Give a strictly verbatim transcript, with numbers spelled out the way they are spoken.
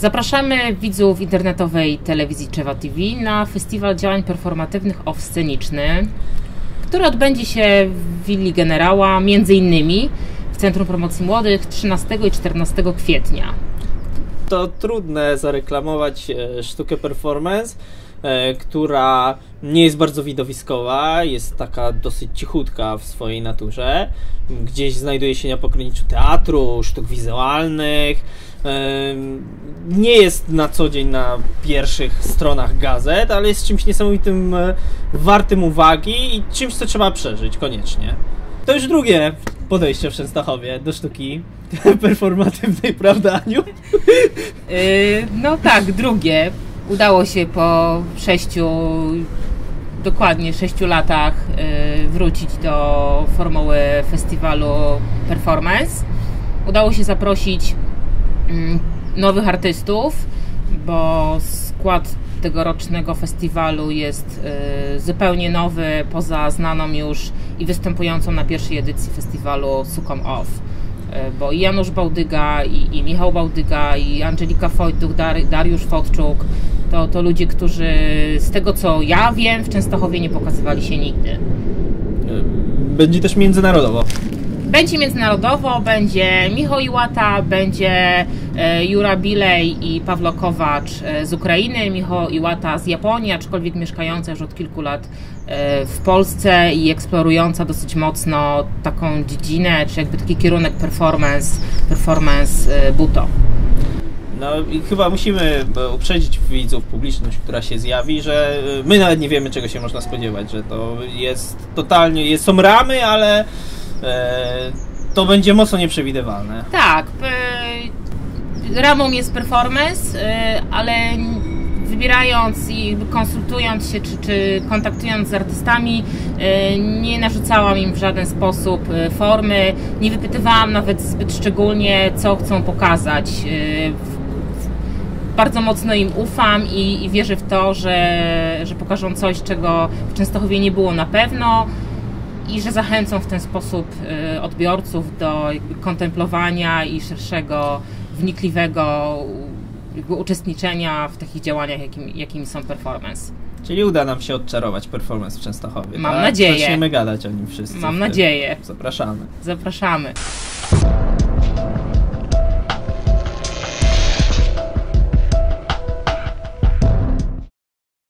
Zapraszamy widzów internetowej telewizji Czewa T V na Festiwal Działań Performatywnych O W Sceniczny, który odbędzie się w Willi Generała, między innymi w Centrum Promocji Młodych trzynastego i czternastego kwietnia. To trudne zareklamować sztukę performance, która nie jest bardzo widowiskowa, jest taka dosyć cichutka w swojej naturze. Gdzieś znajduje się na pograniczu teatru, sztuk wizualnych. Nie jest na co dzień na pierwszych stronach gazet, ale jest czymś niesamowitym, wartym uwagi i czymś, co trzeba przeżyć koniecznie. To już drugie podejście w Częstochowie do sztuki performatywnej, prawda, Aniu? Yy, no tak, drugie. Udało się po sześciu, dokładnie sześciu latach yy, wrócić do formuły festiwalu performance. Udało się zaprosić yy, nowych artystów, bo skład tegorocznego festiwalu jest yy, zupełnie nowy, poza znaną już i występującą na pierwszej edycji festiwalu Suką Off. Bo i Janusz Bałdyga, i, i Michał Bałdyga, i Angelika Wojtuch, Dar, Dariusz Fotczuk to, to ludzie, którzy z tego co ja wiem w Częstochowie nie pokazywali się nigdy. Będzie też międzynarodowo. Będzie międzynarodowo, będzie Michał Iłata, będzie e, Jura Bilej i Pawlo Kowacz e, z Ukrainy, Michał Iłata z Japonii, aczkolwiek mieszkająca już od kilku lat e, w Polsce i eksplorująca dosyć mocno taką dziedzinę, czy jakby taki kierunek performance, performance e, buto. No i chyba musimy uprzedzić widzów, publiczność, która się zjawi, że my nawet nie wiemy, czego się można spodziewać, że to jest totalnie, jest, są ramy, ale to będzie mocno nieprzewidywalne. Tak, ramą jest performance, ale wybierając i konsultując się, czy, czy kontaktując z artystami, nie narzucałam im w żaden sposób formy, nie wypytywałam nawet zbyt szczególnie, co chcą pokazać. Bardzo mocno im ufam i, i wierzę w to, że, że pokażą coś, czego w Częstochowie nie było na pewno, i że zachęcą w ten sposób odbiorców do kontemplowania i szerszego, wnikliwego uczestniczenia w takich działaniach, jakim, jakimi są performance. Czyli uda nam się odczarować performance w Częstochowie. Mam tak? nadzieję. Zaczniemy gadać o nim wszyscy. Mam nadzieję. Zapraszamy. Zapraszamy.